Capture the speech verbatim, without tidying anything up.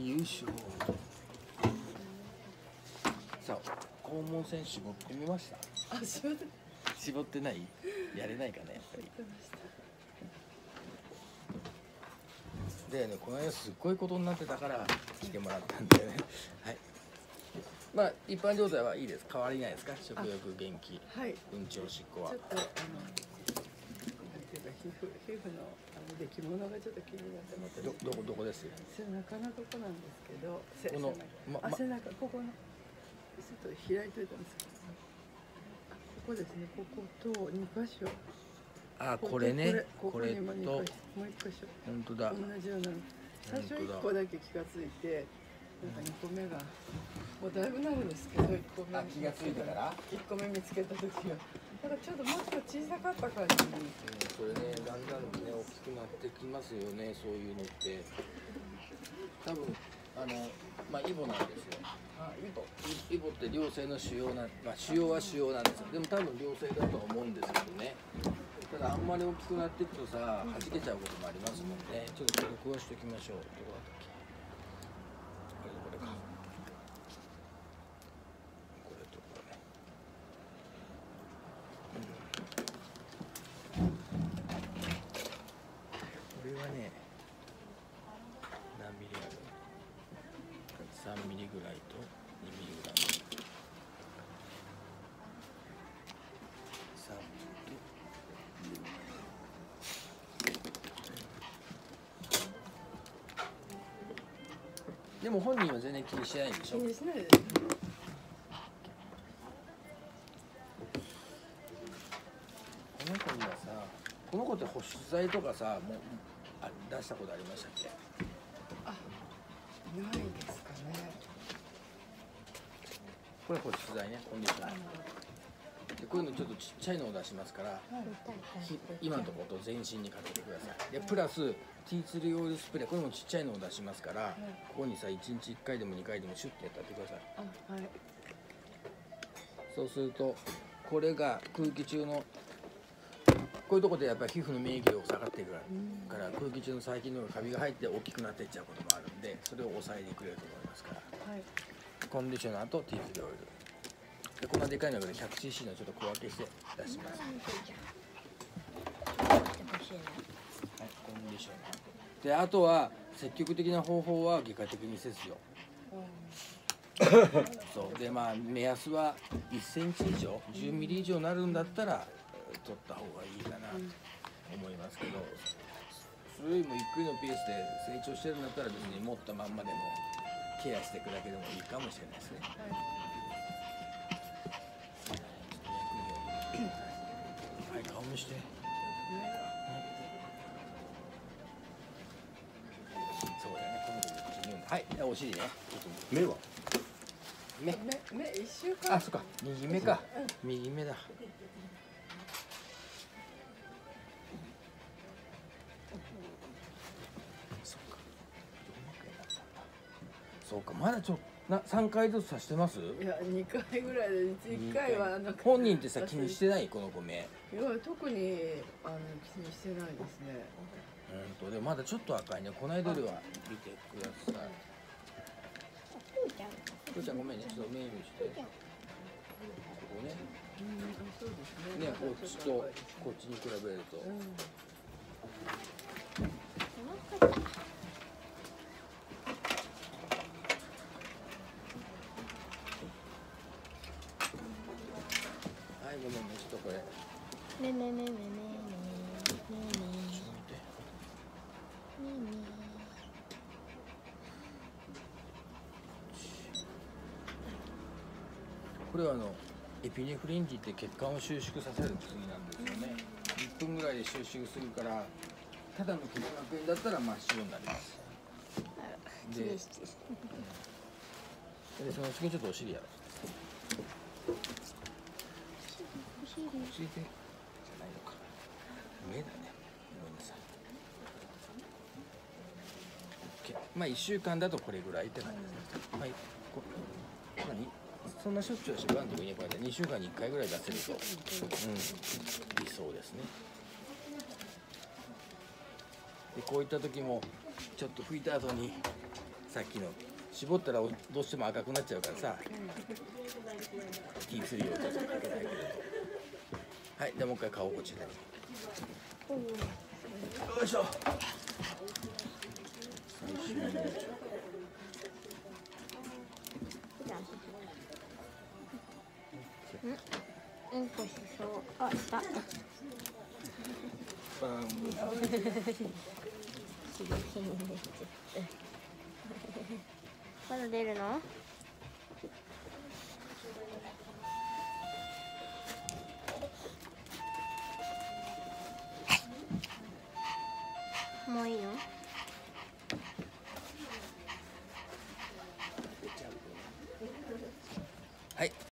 優勝。さあ、肛門腺絞ってみました。 あ、絞って絞ってない？やれないかね、やっぱり。でね、この間すっごいことになってたから来てもらったんだよね。はい。まあ一般状態はいいです。変わりないですか？食欲、元気、 はい、 うんち、おしっこは。 ちょっとあのなんていうか皮膚皮膚のあの出来物がちょっと気になってます。 どどこどこです？ 背中のとこなんですけど、せこのまあま背中ここのちょっと開いといたんですけど、あここですね。ここと二箇所。 あ、これね。 ここれとこにも二箇所、もう一箇所。 本当だ。 同じような。最初一個だけ気がついて、なんか二個目がもうだいぶなるんですけど、一個目。 あ、気がついてから？ 一個目見つけた時は、なんかちょっともっと小さかった感じに。 うん、それね、だんだんね大きくなってきますよね。そういうのって。多分あのまあイボなんですよ。 あ、イボ。 イボって良性の腫瘍な、まあ腫瘍は腫瘍なんですよ。でも多分良性だとは思うんですけどね。ただあんまり大きくなっていくとさ、弾けちゃうこともありますもんね。ちょっとこれ詳しておきましょう。どこだったっけ？これこれか。これとこれ。これはね、何ミリある？さんミリぐらいとにミリぐらい。さんとでも本人は全然気にしないんでしょ？ 気にしないです。 この子にはさ、この子って保湿剤とかさ、もうあ出したことありましたっけ？ あ、ないですかね。 これ保湿剤ね、コンディショナー。でこういうのちょっとちっちゃいのを出しますから、ひ今のところと全身にかけてください。でプラスティーツリーオイルスプレー、これもちっちゃいのを出しますから、ここにさいちにちいっかいでもにかいでもシュッてやってやってください。 あ、はい。 そうするとこれが空気中のこういうところでやっぱり皮膚の免疫力が下がっていくから空気中の細菌のカビが入って大きくなっていっちゃうこともあるんで、それを抑えてくれると思いますから、 はい。 コンディショナーとティーツリーオイルで、こんなでかいので ひゃくシーシー のちょっと小分けして出します。はい、コンディショナーで、あとは積極的な方法は外科的に切除。そうで、まあ目安はいっセンチ以上じゅうミリ以上になるんだったら取った方がいいかなと思いますけど、それよりもゆっくりのペースで成長してるんだったら別に持ったまんまでもケアしていくだけでもいいかもしれないですね。はい、顔見して。そうだね、今度口に読んで。はい、お尻ね。 目は？ 目。 目、目一週間。 あ、そっか、右目か。右目だ。そうか、まだちょっとなさんかいずつ刺してます？ いや、にかいぐらいでいっかいはあの本人ってさ気にしてない？この子目。 いや、特にあの気にしてないですね。 うんとでもまだちょっと赤いね。この間よりは見てください。ふーちゃんごめんね、ちょっと目見して。ここね。 うん、そうですね。 ね、こっちとこっちに比べると。 うん。 はい、ごめんね、ちょっとこれ。 ねねねねねねねねこれはあのエピネフリンって言って血管を収縮させる薬なんですよね。いっぷんぐらいで収縮するから、ただの血膜炎だったら真っ白になります。で、でその次にちょっとお尻やろう。お尻でじゃないのか。目だね。ごめんなさい。OK。まあいっしゅうかんだとこれぐらいって感じですね。はい。こ何？そんなしょっちゅうは絞らんでもいいね。これでにしゅうかんにいっかいぐらい出せると、うん、理想ですね。でこういった時もちょっと拭いた後にさっきの絞ったらどうしても赤くなっちゃうからさ、ティースリー をちょっとかけてあげると。はい、でもう一回顔こっちで。よいしょ。最終のうん、うんこしそう。あ、した。 バーン。 まだ出るの？